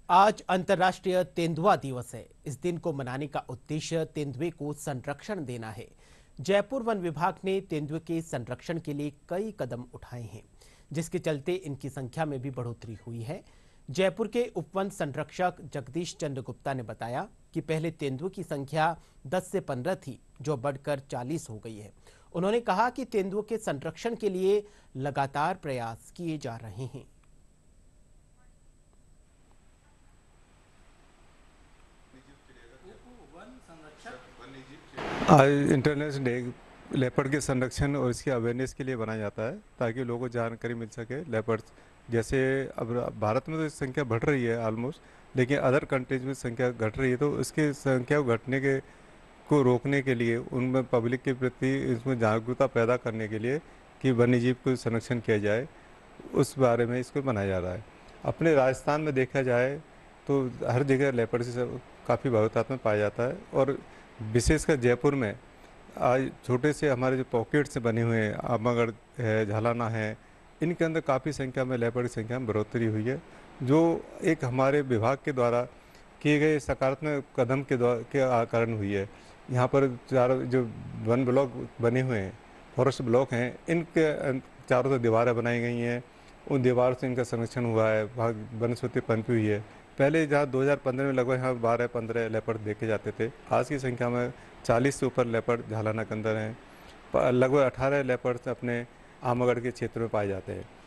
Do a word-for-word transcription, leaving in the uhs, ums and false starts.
आज अंतर्राष्ट्रीय तेंदुआ दिवस है। इस दिन को मनाने का उद्देश्य तेंदुए को संरक्षण देना है। जयपुर वन विभाग ने तेंदुए के संरक्षण के लिए कई कदम उठाए हैं, जिसके चलते इनकी संख्या में भी बढ़ोतरी हुई है। जयपुर के उपवन संरक्षक जगदीश चंद्र गुप्ता ने बताया कि पहले तेंदुए की संख्या दस से पंद्रह थी, जो बढ़कर चालीस हो गई है। उन्होंने कहा कि तेंदुए के संरक्षण के लिए लगातार प्रयास किए जा रहे हैं। आज इंटरनेशनल डे लेपर्ड के संरक्षण और इसकी अवेयरनेस के लिए बनाया जाता है, ताकि लोगों को जानकारी मिल सके। लेपर्ड जैसे अब भारत में तो इसकी संख्या बढ़ रही है ऑलमोस्ट, लेकिन अदर कंट्रीज में संख्या घट रही है। तो इसकी संख्या घटने के को रोकने के लिए, उनमें पब्लिक के प्रति इसमें जागरूकता पैदा करने के लिए कि वन्यजीव को संरक्षण किया जाए, उस बारे में इसको बनाया जा रहा है। अपने राजस्थान में देखा जाए तो हर जगह लेपर्ड से काफ़ी बहुतायत में पाया जाता है, और विशेषकर जयपुर में आज छोटे से हमारे जो पॉकेट्स बने हुए हैं, आमगढ़ है, झालाना है, इनके अंदर काफ़ी संख्या में लेपर्ड की संख्या में बढ़ोतरी हुई है, जो एक हमारे विभाग के द्वारा किए गए सकारात्मक कदम के द्वारा के कारण हुई है। यहाँ पर चारों जो वन ब्लॉक बने हुए हैं, फॉरेस्ट ब्लॉक हैं, इनके चारों तरफ दीवारें बनाई गई हैं, उन दीवार से इनका संरक्षण हुआ है, वहाँ वनस्पति पनपी हुई है। पहले जहाँ दो हज़ार पंद्रह में लगभग यहाँ बारह पंद्रह लेपर्ड देखे जाते थे, आज की संख्या में चालीस से ऊपर लेपर्ड झालाना के अंदर हैं। लगभग अठारह लेपर्ड अपने आमगढ़ के क्षेत्र में पाए जाते हैं।